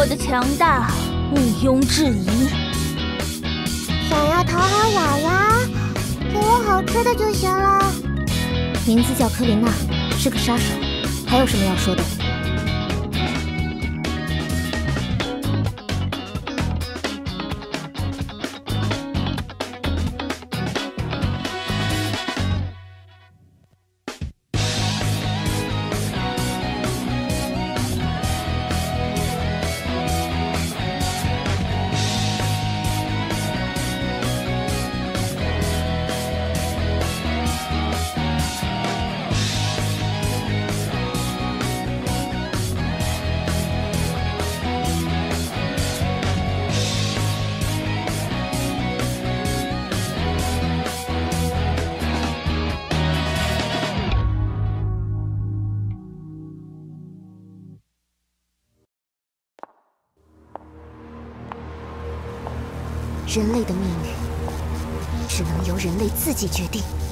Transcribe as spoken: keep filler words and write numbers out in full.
我的强大毋庸置疑。 想要讨好雅雅，给我好吃的就行了。 名字叫科琳娜，是个杀手。还有什么要说的？ 人类的命运，只能由人类自己决定。